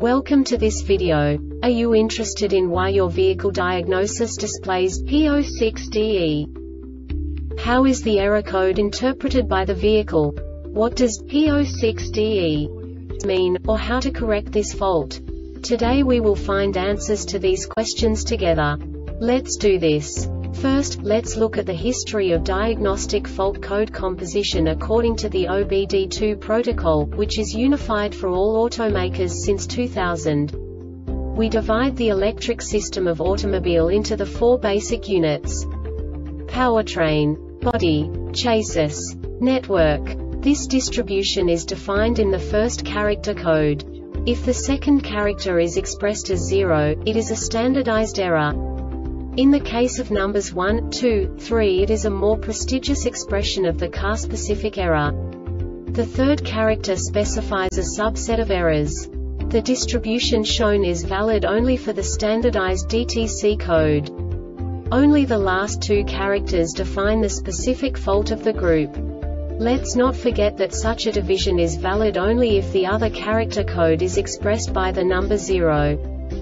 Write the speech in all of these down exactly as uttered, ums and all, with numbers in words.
Welcome to this video. Are you interested in why your vehicle diagnosis displays P zero six D E? How is the error code interpreted by the vehicle? What does P zero six D E mean, or how to correct this fault? Today we will find answers to these questions together. Let's do this. First, let's look at the history of diagnostic fault code composition according to the O B D two protocol, which is unified for all automakers since two thousand. We divide the electric system of automobile into the four basic units: powertrain, body, chassis, network. This distribution is defined in the first character code. If the second character is expressed as zero, it is a standardized error. In the case of numbers one, two, three, it is a more prestigious expression of the car-specific error. The third character specifies a subset of errors. The distribution shown is valid only for the standardized D T C code. Only the last two characters define the specific fault of the group. Let's not forget that such a division is valid only if the other character code is expressed by the number zero.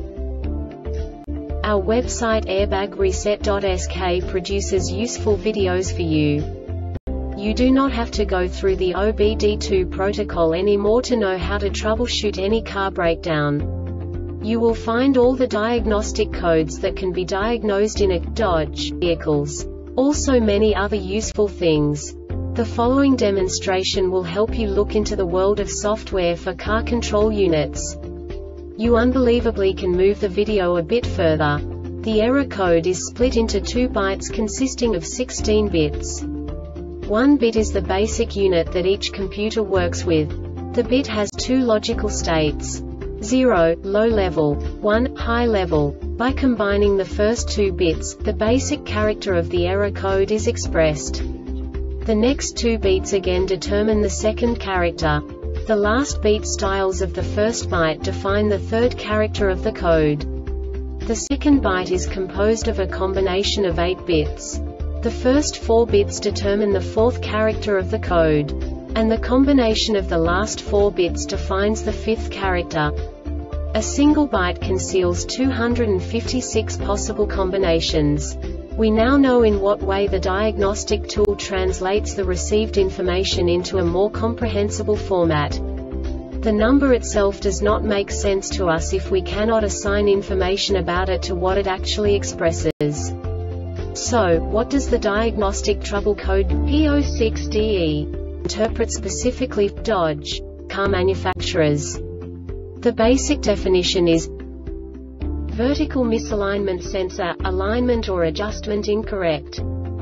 Our website airbag reset dot S K produces useful videos for you. You do not have to go through the O B D two protocol anymore to know how to troubleshoot any car breakdown. You will find all the diagnostic codes that can be diagnosed in a Dodge vehicles. Also many other useful things. The following demonstration will help you look into the world of software for car control units. You unbelievably can move the video a bit further. The error code is split into two bytes consisting of sixteen bits. One bit is the basic unit that each computer works with. The bit has two logical states: zero, low level, one, high level. By combining the first two bits, the basic character of the error code is expressed. The next two beats again determine the second character. The last beat styles of the first byte define the third character of the code. The second byte is composed of a combination of eight bits. The first four bits determine the fourth character of the code. And the combination of the last four bits defines the fifth character. A single byte conceals two hundred fifty-six possible combinations. We now know in what way the diagnostic tool translates the received information into a more comprehensible format. The number itself does not make sense to us if we cannot assign information about it to what it actually expresses. So, what does the diagnostic trouble code P zero six D E interpret specifically for Dodge car manufacturers? The basic definition is vertical misalignment sensor, alignment or adjustment incorrect.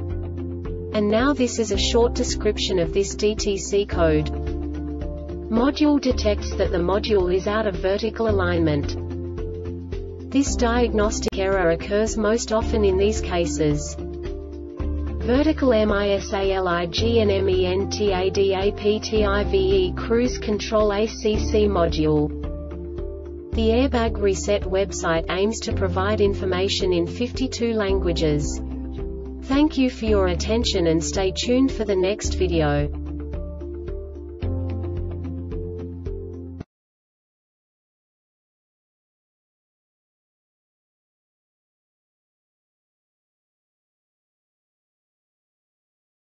And now this is a short description of this D T C code. Module detects that the module is out of vertical alignment. This diagnostic error occurs most often in these cases: vertical misalignment cruise control A C C module. The Airbag Reset website aims to provide information in fifty-two languages. Thank you for your attention and stay tuned for the next video.